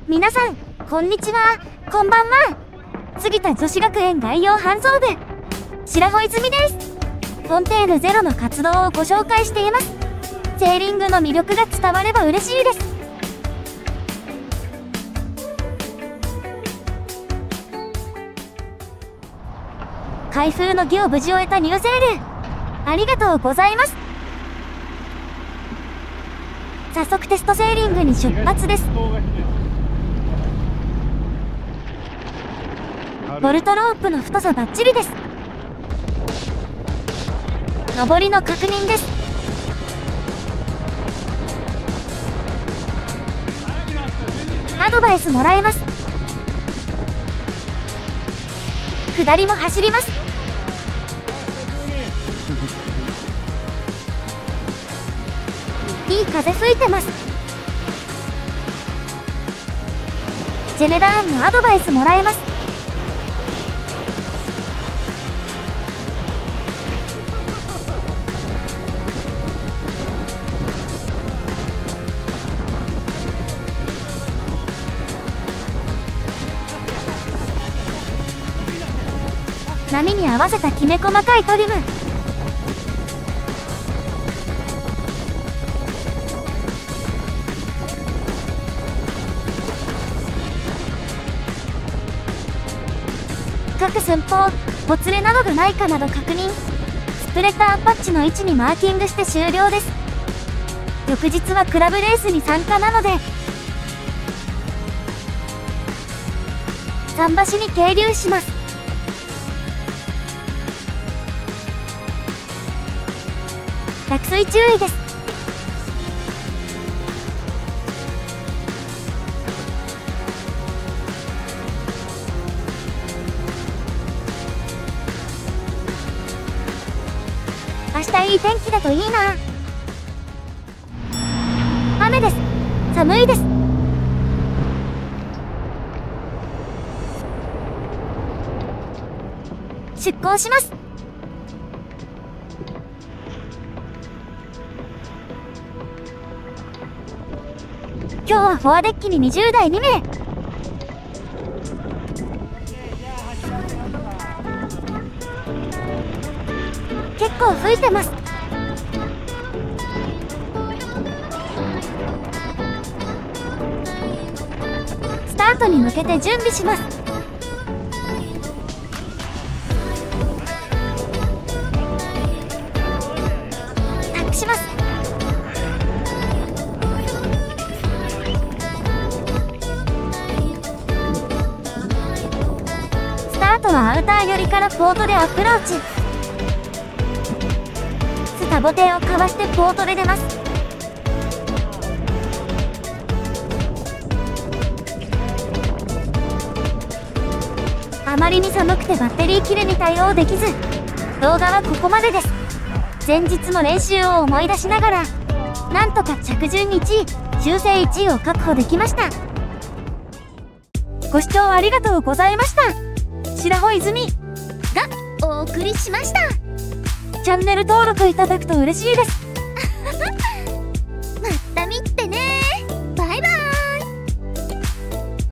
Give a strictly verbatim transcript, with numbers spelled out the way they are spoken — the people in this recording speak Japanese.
皆さん、こんにちは、こんばんは。杉田女子学園概要搬送部、白穂泉です。フォンテーヌゼロの活動をご紹介しています。セーリングの魅力が伝われば嬉しいです。開封の儀を無事終えたニューセール、ありがとうございます。早速テストセーリングに出発です。ボルトロープの太さバッチリです。上りの確認です。アドバイスもらえます。下りも走ります。いい風吹いてます。ジェネラーンのアドバイスもらえます。波に合わせたきめ細かいトリム。各寸法、ほつれなどがないかなど確認。スプレッダーパッチの位置にマーキングして終了です。翌日はクラブレースに参加なので、桟橋に係留します。落水注意です。明日いい天気だといいな。雨です。寒いです。出港します。今日はフォアデッキににじゅうだいにめい。結構吹いてます。スタートに向けて準備します。タックします。スタートはアウター寄りからポートでアプローチ。サボテンをかわしてポートで出ます。あまりに寒くてバッテリー切れに対応できず、動画はここまでです。前日の練習を思い出しながら、なんとか着順いちい、修正いちいを確保できました。ご視聴ありがとうございました。白穂泉がお送りしました。チャンネル登録いただくと嬉しいです。